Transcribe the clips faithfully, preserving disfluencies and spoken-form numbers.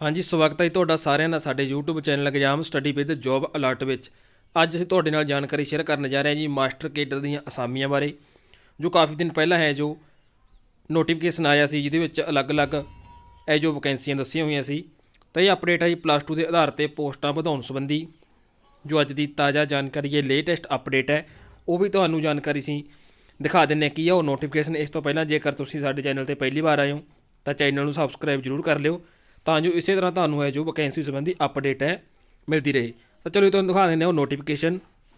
हाँ जी, स्वागत है तुहाडा सारिਆਂ ਦਾ ਸਾਡੇ YouTube channel exam study with job alert ਵਿੱਚ। ਅੱਜ ਅਸੀਂ ਤੁਹਾਡੇ ਨਾਲ ਜਾਣਕਾਰੀ ਸ਼ੇਅਰ ਕਰਨ ਜਾ ਰਹੇ ਹਾਂ ਜੀ ਮਾਸਟਰ ਕੇਡਰ ਦੀਆਂ ਅਸਾਮੀਆਂ ਬਾਰੇ, ਜੋ ਕਾਫੀ ਦਿਨ ਪਹਿਲਾਂ ਹੈ ਜੋ ਨੋਟੀਫਿਕੇਸ਼ਨ ਆਇਆ ਸੀ, ਜਿਹਦੇ ਵਿੱਚ ਅਲੱਗ-ਅਲੱਗ ਇਹ ਜੋ ਵੈਕੈਂਸੀਆਂ ਦੱਸੀਆਂ ਹੋਈਆਂ ਸੀ। ਤਾਂ ਇਹ ਅਪਡੇਟ ਹੈ ਜੀ ਪਲੱਸ ਟੂ ਦੇ ਆਧਾਰ ਤੇ ਪੋਸਟਾਂ ਵਧਾਉਣ ਸੰਬੰਧੀ, ਜੋ ਅੱਜ ਦੀ ਤਾਜ਼ਾ ਜਾਣਕਾਰੀ ਹੈ, ਲੇਟੈਸਟ ਅਪਡੇਟ ਹੈ, ਉਹ ਵੀ ਤੁਹਾਨੂੰ ਜਾਣਕਾਰੀ ਸੀ ਦਿਖਾ ਦਿੰਦੇ ਕੀ ਆ ਉਹ ਨੋਟੀਫਿਕੇਸ਼ਨ। ਇਸ ਤੋਂ ਪਹਿਲਾਂ ਜੇਕਰ ਤੁਸੀਂ ਸਾਡੇ ਚੈਨਲ ਤੇ ਪਹਿਲੀ ਵਾਰ ਆਏ ਹੋ ਤਾਂ ਚੈਨਲ ਨੂੰ ਸਬਸਕ੍ਰਾइब ਜ਼ਰੂਰ कर लियो, ਤਾਂ ਜੋ ਇਸੇ ਤਰ੍ਹਾਂ ਤੁਹਾਨੂੰ ਹੈ ਜੋ ਵੈਕੈਂਸੀ ਸੰਬੰਧੀ ਅਪਡੇਟ ਹੈ ਮਿਲਦੀ ਰਹੇ। ਤਾਂ ਚਲੋ ਤੁਹਾਨੂੰ ਦਿਖਾ ਦਿੰਦੇ ਹਾਂ ਉਹ ਨੋਟੀਫਿਕੇਸ਼ਨ।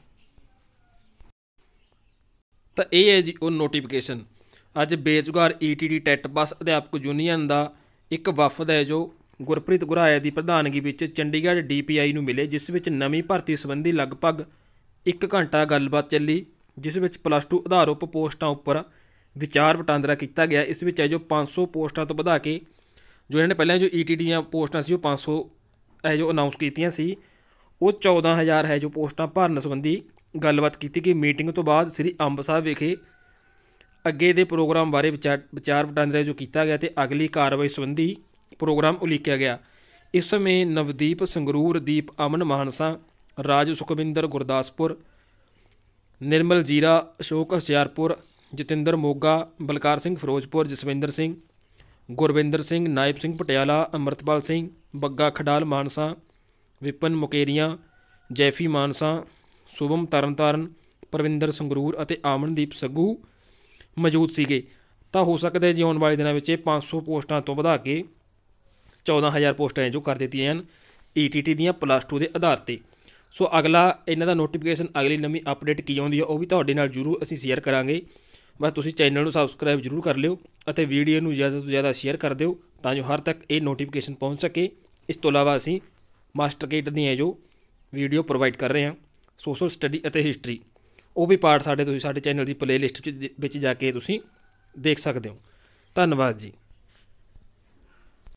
ਤਾਂ ਇਹ ਹੈ ਜੀ ਉਹ ਨੋਟੀਫਿਕੇਸ਼ਨ। ਅੱਜ ਬੇਰੁਜ਼ਗਾਰ E T D TET pass ਅਧਿਆਪਕ ਯੂਨੀਅਨ ਦਾ ਇੱਕ ਵਫਦ ਹੈ ਜੋ ਗੁਰਪ੍ਰੀਤ ਗੁਰਾਇਆ ਦੀ ਪ੍ਰਧਾਨਗੀ ਵਿੱਚ ਚੰਡੀਗੜ੍ਹ ਡੀ ਪੀ ਆਈ ਨੂੰ ਮਿਲੇ, ਜਿਸ ਵਿੱਚ ਨਵੀਂ ਭਰਤੀ ਸੰਬੰਧੀ ਲਗਭਗ ਇੱਕ ਘੰਟਾ ਗੱਲਬਾਤ ਚੱਲੀ, ਜਿਸ ਵਿੱਚ ਪਲੱਸ ਟੂ ਆਧਾਰ ਉਪ ਪੋਸਟਾਂ ਉੱਪਰ ਵਿਚਾਰ ਵਟਾਂਦਰਾ ਕੀਤਾ ਗਿਆ। ਇਸ ਵਿੱਚ ਹੈ ਜੋ ਪੰਜ ਸੌ ਪੋਸਟਾਂ ਤੋਂ ਵਧਾ ਕੇ, ਜੋ ਇਹਨਾਂ ਨੇ ਪਹਿਲਾਂ ਜੋ ਈ ਟੀ ਡੀ ਦੀਆਂ ਪੋਸਟਾਂ ਸੀ ਉਹ ਪੰਜ ਸੌ ਹੈ ਜੋ ਅਨਾਊਂਸ ਕੀਤੀਆਂ ਸੀ, ਉਹ ਚੌਦਾਂ ਹਜ਼ਾਰ ਹੈ ਜੋ ਪੋਸਟਾਂ ਭਰਨ ਸੰਬੰਧੀ ਗੱਲਬਾਤ ਕੀਤੀ ਗਈ। ਮੀਟਿੰਗ ਤੋਂ ਬਾਅਦ ਸ੍ਰੀ ਅੰਬ ਸਾਹਿਬ ਵਿਖੇ ਅੱਗੇ ਦੇ ਪ੍ਰੋਗਰਾਮ ਬਾਰੇ ਵਿਚਾਰ ਵਿਚਾਰ ਵਟਾਂਦਰਾ ਜੋ ਕੀਤਾ ਗਿਆ ਅਤੇ ਅਗਲੀ ਕਾਰਵਾਈ ਸੰਬੰਧੀ ਪ੍ਰੋਗਰਾਮ ਉਲੀਕਿਆ ਗਿਆ। ਇਸ ਸਮੇਂ ਨਵਦੀਪ ਸੰਗਰੂਰ, ਦੀਪ ਅਮਨ ਮਾਨਸਾ, ਰਾਜ ਸੁਖਵਿੰਦਰ ਗੁਰਦਾਸਪੁਰ, ਨਿਰਮਲ ਜੀਰਾ, ਅਸ਼ੋਕ ਹੁਸ਼ਿਆਰਪੁਰ, ਜਤਿੰਦਰ ਮੋਗਾ, ਬਲਕਾਰ ਸਿੰਘ ਫਿਰੋਜ਼ਪੁਰ, ਜਸਵਿੰਦਰ ਸਿੰਘ, ਗੁਰਵਿੰਦਰ ਸਿੰਘ, ਨਾਇਬ ਸਿੰਘ ਪਟਿਆਲਾ, ਅੰਮ੍ਰਿਤਪਾਲ ਸਿੰਘ, ਬੱਗਾ ਖਡਾਲ ਮਾਨਸਾ, ਵਿਪਨ ਮੁਕੇਰੀਆਂ, ਜੈਫੀ ਮਾਨਸਾ, ਸ਼ੁਭਮ ਤਰਨਤਾਰਨ, ਪਰਵਿੰਦਰ ਸੰਗਰੂਰ ਅਤੇ ਆਮਨਦੀਪ ਸੱਗੂ ਮੌਜੂਦ ਸੀਗੇ। ਤਾਂ ਹੋ ਸਕਦਾ ਜੀ ਆਉਣ ਵਾਲੇ ਦਿਨਾਂ ਵਿੱਚ ਇਹ ਪੰਜ ਸੌ ਪੋਸਟਾਂ ਤੋਂ ਵਧਾ ਕੇ ਚੌਦਾਂ ਹਜ਼ਾਰ ਪੋਸਟਾਂ ਜੋ ਕਰ ਦਿੱਤੀਆਂ ਹਨ ਈ ਟੀ ਟੀ ਦੀਆਂ ਪਲੱਸ ਟੂ ਦੇ ਆਧਾਰ 'ਤੇ। ਸੋ ਅਗਲਾ ਇਹਨਾਂ ਦਾ ਨੋਟੀਫਿਕੇਸ਼ਨ, ਅਗਲੀ ਨਵੀਂ ਅਪਡੇਟ ਕੀ ਆਉਂਦੀ ਹੈ ਉਹ ਵੀ ਤੁਹਾਡੇ ਨਾਲ ਜ਼ਰੂਰ ਅਸੀਂ ਸ਼ੇਅਰ ਕਰਾਂਗੇ। ਬਸ ਤੁਸੀਂ ਚੈਨਲ ਨੂੰ ਸਬਸਕ੍ਰਾइब ਜ਼ਰੂਰ ਕਰ ਲਿਓ ਅਤੇ ਵੀਡੀਓ ਨੂੰ ਜ਼ਿਆਦਾ ਤੋਂ ਜ਼ਿਆਦਾ ਸ਼ੇਅਰ ਕਰ ਦਿਓ, ਤਾਂ ਜੋ ਹਰ ਤੱਕ ਇਹ ਨੋਟੀਫਿਕੇਸ਼ਨ ਪਹੁੰਚ ਸਕੇ। ਇਸ ਤੋਂ ਇਲਾਵਾ ਅਸੀਂ ਮਾਸਟਰ ਕੇਡਰ ਦੀਆਂ ਜੋ ਵੀਡੀਓ ਪ੍ਰੋਵਾਈਡ ਕਰ ਰਹੇ ਹਾਂ, ਸੋਸ਼ਲ ਸਟੱਡੀ ਅਤੇ ਹਿਸਟਰੀ, ਉਹ ਵੀ ਪਾਰਟ ਸਾਡੇ ਤੁਸੀਂ ਸਾਡੇ ਚੈਨਲ ਦੀ ਪਲੇਲਿਸਟ ਵਿੱਚ ਜਾ ਕੇ ਤੁਸੀਂ ਦੇਖ ਸਕਦੇ ਹੋ। ਧੰਨਵਾਦ ਜੀ।